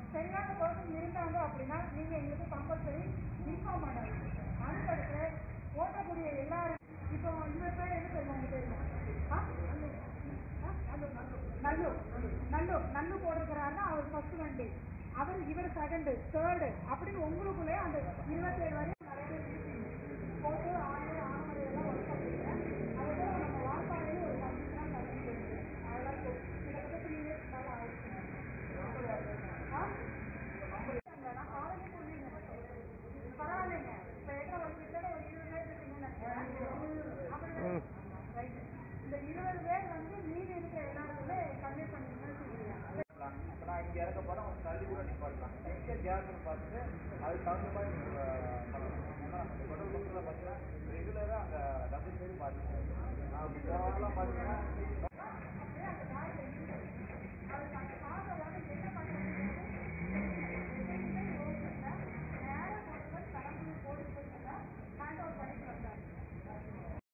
சரியான பர்சன் இருந்தாங்க அப்படின்னா நீங்க எங்களுக்கு கம்பல்சரி இன்ஃபார்ம் பண்ணணும். அதுக்கடுத்து ஓட்டக்கூடிய எல்லாரும் இப்போ இவர் பேர் என்ன சொல்லுவாங்க தெரியுமா? நல்லு போட்டிருக்கிறாருன்னா அவர் ஃபர்ஸ்ட் வண்டி, இவர் செகண்டு, தேர்டு அப்படின்னு உங்களுக்குள்ளே அந்த 27 வரையும் நிறைய பேர் இருக்கீங்க. போட்டு ஆணவரை எல்லாம் ஒர்க் பண்ணுறீங்க. அதே போல நம்ம வாய்ப்பாளையில் ஒரு 10 நாள் நடந்து அதெல்லாம் கிட்டத்தட்ட 3 years மேலே ஆயிடுச்சு. பரவாயில்லைங்க. இப்போ எத்தனை வருஷத்துல ஒரு 20 பேர் இருக்கீங்கன்னு ரைட்டு. இந்த 20 பேர் வந்து மீதி இருக்கிற எல்லாருக்குமே கன்வே பண்ணீங்கன்னு சொல்லுவீங்க. இப்போ நான் இங்கே இறக்க போகிறேன், அவங்க தள்ளி கூட நிப்பாட்டலாம். எங்கே கேஸ்ன்னு பார்த்துட்டு அதுக்கு தகுந்த மாதிரி பண்ணணும். ஏன்னா அந்த பெட்ரோல் பஸ்ஸில் பார்த்தீங்கன்னா ரெகுலராக அங்கே டபுள் சைடு பார்த்துட்டு நான் அப்படி பார்த்துட்டு